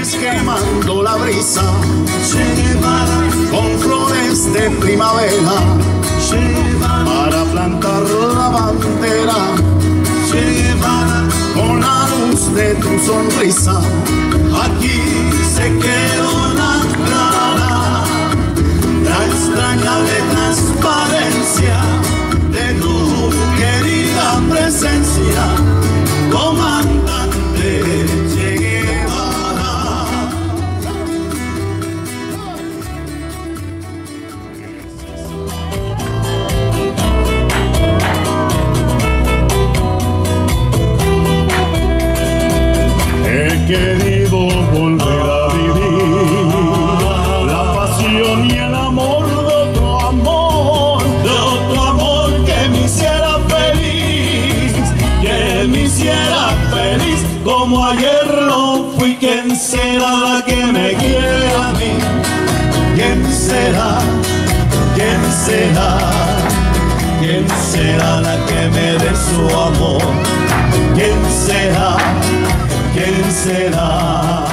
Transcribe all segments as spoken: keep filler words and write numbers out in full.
quemando la brisa, con flores de primavera, para plantar la bandera, con la luz de tu sonrisa. Aquí se quedó la clara, la extrañable transparencia de tu querida presencia, comandante Che Guevara. He querido volver a vivir la pasión y el amor de otro amor, de otro amor que me hiciera feliz, que me hiciera feliz como ayer lo fui. ¿Quién será la que me quiere a mí? ¿Quién será? ¿Quién será? ¿Quién será la que me dé su amor? ¿Quién será? ¿Quién será?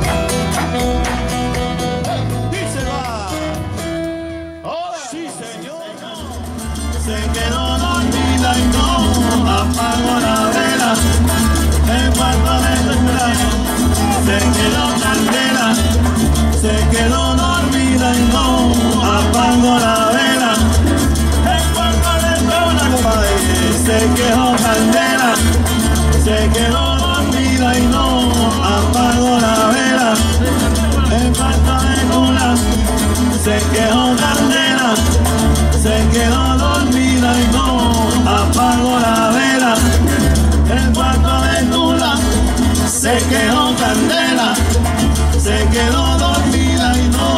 Sí, señor. Se quedó dormida y no apagó la vela en cuanto de cumpleaños. Se quedó candela, se quedó dormida y no apagó la vela en cuanto de cumpleaños. Se quedó candela, se quedó dormida y no apagó la vela en falta de cuna. Se quedó candela, se quedó dormida y no apagó la vela en cuarto de cuna. Se quedó candela, se quedó dormida y no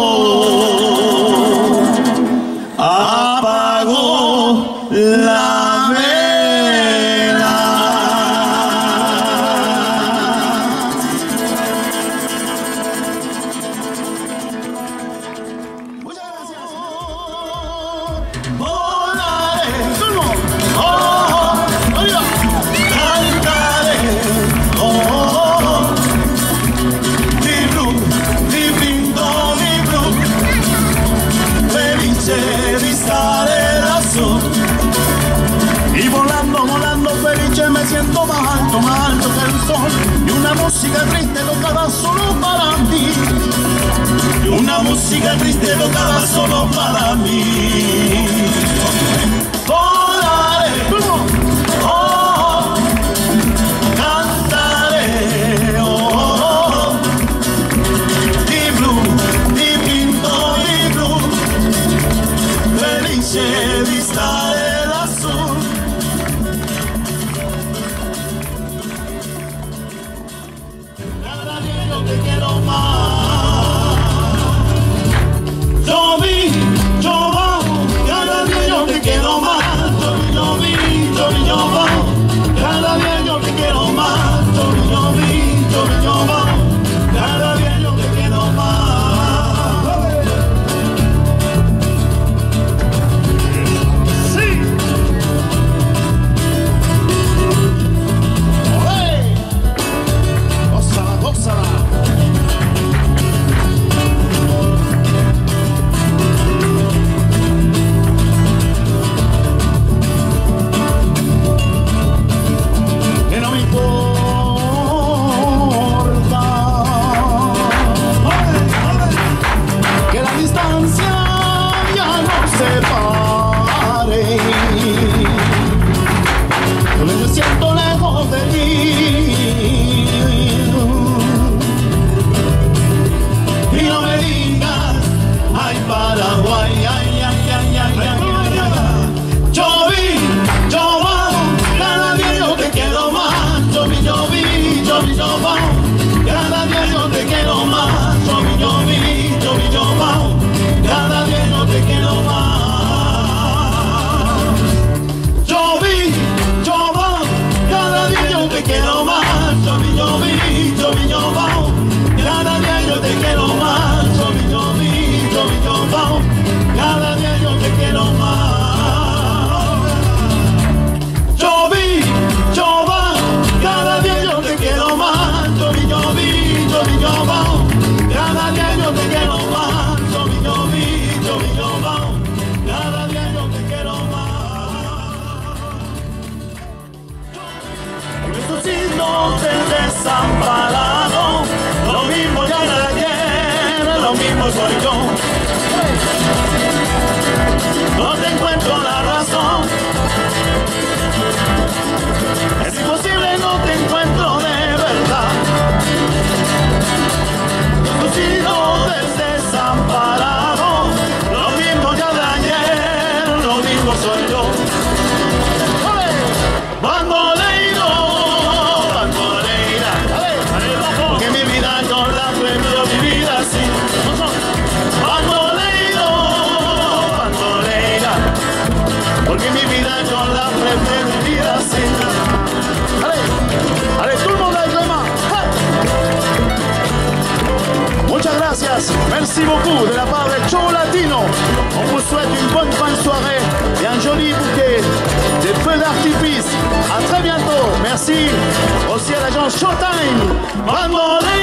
apagó la vela. Y volando, volando felice me siento más alto, más alto que el sol. Y una música triste tocada solo para mí. Y una música triste tocada solo para mí. Volaré, oh, cantaré, oh, di blu, di pinto, di blu, felice di stare. Cada día yo te quiero más. Yo vi, yo bajo, cada día yo te quiero más. Yo vi, yo vi, yo vi, yo bajo, cada día yo te quiero más. Yo vi, yo vi, yo vi, yo bajo, cada día yo te quiero más. Sí. Olé. Gózala, gózala. Que no me importa que la distancia ya no separe. Yo me siento lejos de ti y no me digas ay Paraguay, ay, ay, ay, ay, ay, ay, ay. Yo vi, yo bajo, cada día yo te quiero más. Yo vi, yo vi, yo vi, yo bajo, cada día yo te quiero más. Yo vi, yo vi, yo vi, yo bajo, cada día yo te quiero más. Yo vi, yo bajo, cada día yo te quiero más. Yo vi, yo vi, yo vi, yo bajo, cada día yo te quiero más. Yo vi, yo vi, yo vi, yo bajo, cada día yo te quiero más. Yo vi, yo bajo, cada día yo te quiero más. Yo vi, yo vi, yo vi, yo bajo. desamparado, lo mismo ya la guerra, lo mismo soy yo. No te encuentro la razón, es imposible, no te encuentro de verdad. Tú si no te desamparado, lo mismo ya de ayer, lo mismo soy yo. Bandoleiro, bandoleira, porque mi vida yo la prefiero vivir así. Bandoleiro, bandoleira, porque mi vida yo la prefiero vivir así. Allez, allez, tout le monde avec les mains. Muchas gracias, merci beaucoup de la part de Joe Latino. On vous souhaite une bonne fin de soirée et un joli bouquet de feux d'artifice. À très bientôt. Merci aussi à l'agence Showtime. Vamos.